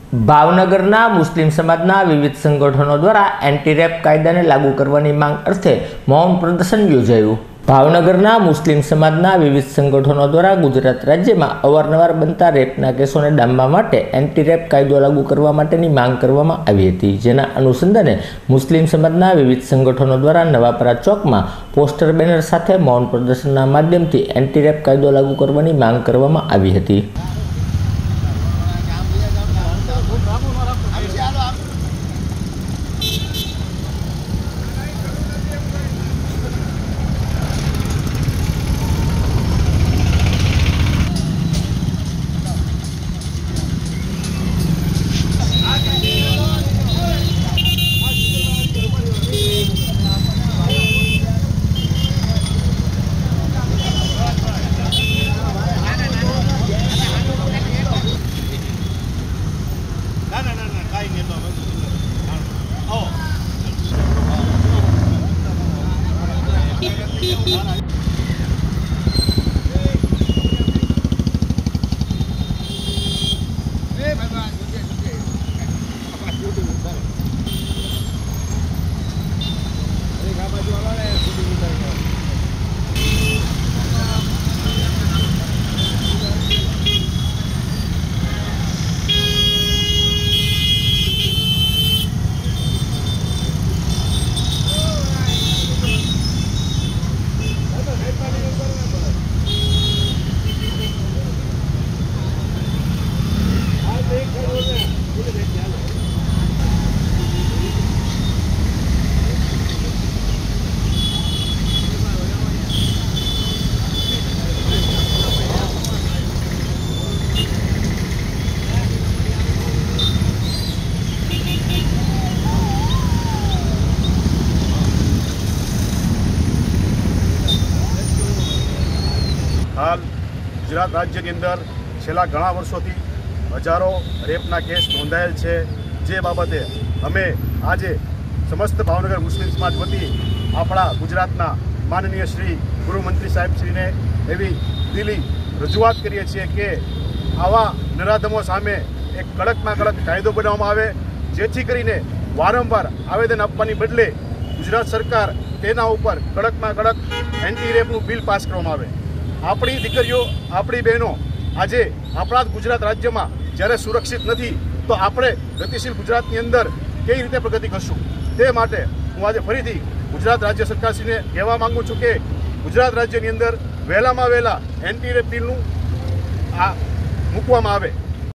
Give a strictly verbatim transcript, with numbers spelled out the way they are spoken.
ભાવનગરના મુસ્લિમ સમાજના વિવિધ સંગઠનો દ્વારા એન્ટી રેપ કાયદાને લાગુ કરવાની માંગ અર્થે મૌન પ્રદર્શન યોજાયું। ભાવનગરના મુસ્લિમ સમાજના વિવિધ સંગઠનો દ્વારા ગુજરાત રાજ્યમાં અવારનવાર બનતા રેપના કેસોને ડામવા માટે એન્ટી રેપ કાયદો લાગુ કરવા માટેની માંગ કરવામાં આવી હતી, જેના અનુસંધાને મુસ્લિમ સમાજના વિવિધ સંગઠનો દ્વારા નવાપરા ચોકમાં પોસ્ટર બેનર સાથે મૌન પ્રદર્શનના માધ્યમથી એન્ટી રેપ કાયદો લાગુ કરવાની માંગ કરવામાં આવી હતી। हाल गुजरात राज्य की अंदर छेल्ला घणा वर्षोथी हजारों रेपना केस नोंधायेल छे, जे बाबते अमे आजे समस्त भावनगर मुस्लिम समाज वती आपणा गुजरातना माननीय श्री गृहमंत्री साहेब श्री ने एवी दिली रजूआत करीए छीए के आवा नराधमों सामे एक कड़क में कड़क कायदो बनाववामां आवे, जेथी करीने वारंवार आवेदन आपवानी बदले गुजरात सरकार तेना उपर कड़क में कड़क एंटी रेपनुं बिल पास करवामां आवे। आपणी दीकरीओ आपणी बहनों आजे आपणा गुजरात राज्य में ज्यारे सुरक्षित नहीं तो आपणे गतिशील गुजरात की अंदर कई रीते प्रगति करशुं, ते माटे हूँ आज फरीथी गुजरात राज्य सरकारश्रीने कहेवा मांगू छूं के गुजरात राज्य की अंदर वहेलामां वहेला एंटी रेप बिलनुं आ मूकवामां आवे।